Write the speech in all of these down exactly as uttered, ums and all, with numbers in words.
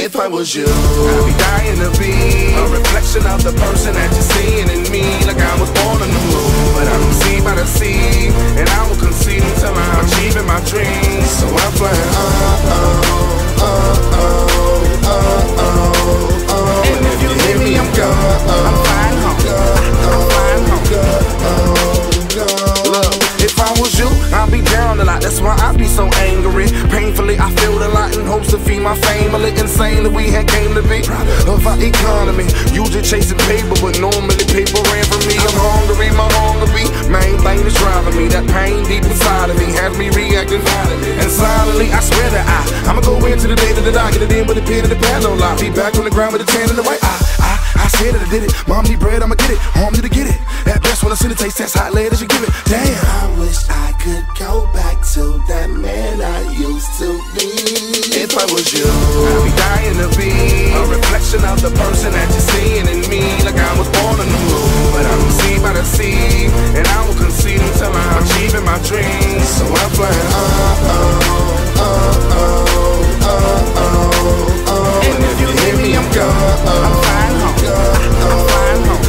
If I was you, I'd be dying to be a reflection of the person that you're seeing in me. Like I was born on the moon, but I'm seen by the sea, and I will concede until I'm achieving my dreams. So I'm flying, uh oh, uh oh, uh oh, uh. And if you hear me, I'm gone. I'm flying home. I'm flying home. Look, if I was you, I'd be down a lot. That's why I be so angry. Painfully, I feel a lot in hopes to feed my family. Insanely, we had came to be of our economy. Usually chasing paper, but normally paper ran from me. I'm hungry, my hungry. Main thing is driving me. That pain deep inside of me has me reacting violently. And silently, I swear that I I'ma go into the day to the die, get it in with a pen and the pad, no lie. Be back on the ground with a tan in the white eye. I, I said that I did it. Mom need bread, I'ma get it. Home need to get it. At best, when I send it, taste test hot lead as you give it. Damn. I wish I could go back to that man I used to be. If I was you, I'd be dying to be a reflection of the person that you're seeing in me. Like I was born on the moon, but I'm seen by the sea, and I will concede until I'm achieving my dreams. So I'm flying, uh oh, uh oh, uh oh, uh. And if you hear me, I'm gone. I'm flying home. I'm flying home.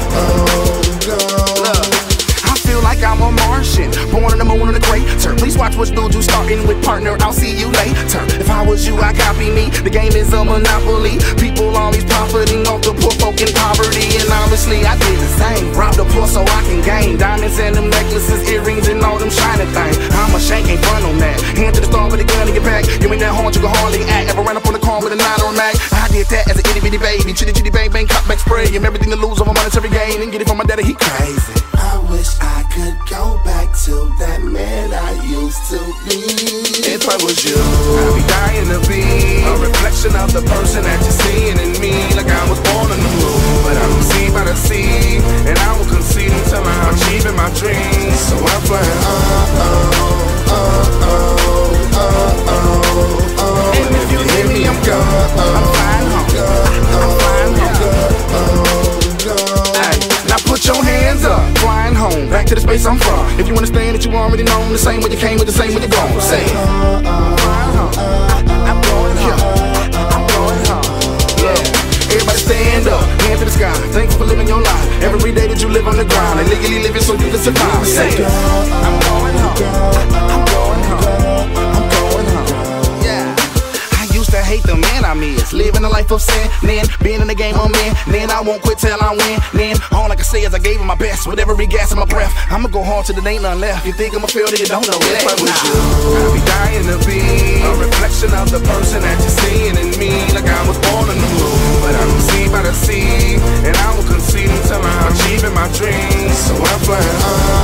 I'm a Martian, born on the moon on the equator. Please watch which dude you starting with, partner, I'll see you later. If I was you, I copy me. The game is a monopoly. People always profiting off the poor folk in poverty. And obviously I did the same. Rob the poor so I can gain diamonds and them necklaces, earrings and all them shiny things. I'm a shank, ain't fun on that. Hand to the star with a gun in your back. You ain't that hard, you can hardly act. Ever ran up on the car with a nine on mag? I did that as an itty bitty baby. Chitty chitty bang bang, cut back spray. And everything to lose over monetary gain. And get it from my daddy, he crazy. I wish I could go back to that man I used to be. If I was you, I'd be dying to be a reflection of the person that you're seeing in me. Like I was born on the moon, but I'm seen by the sea, and I will concede until I'm achieving my dreams. So I'm flying, uh oh, uh oh, uh oh, uh. And if you hear me, I'm gone. I'm flying home. I'm flying home. Hey, now put your hands up. Flying home, back to the space I'm from. If you understand that you already know, the same way you came with the same way you're gone. Say it. I'm flying home. I'm going home. I'm going home. Yeah. Everybody stand up, hand to the sky. Thankful for living your life. Every day that you live on the ground and legally living so you can survive. Say it. I'm going home. I'm going home. I'm going home. Yeah. I used to hate the man I miss, living a life of sin. Then being in the game I'm in. Then I won't quit till I win. Then all I can say is I gave it my best with every gas in my breath. I'ma go hard till there ain't none left. You think I'ma feel that you don't know that? If I was you, I'd be dying to be a reflection of the person that you're seeing in me. Like I was born on the moon, but I'm seen by the sea, and I will concede until I'm achieving my dreams. So I'm flying, uh